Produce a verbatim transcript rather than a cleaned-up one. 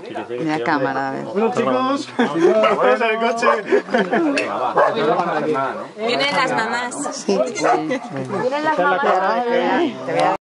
Mira cámara, a ver. Bueno, chicos, vamos al coche. Vienen las mamás. Sí. Vienen las mamás.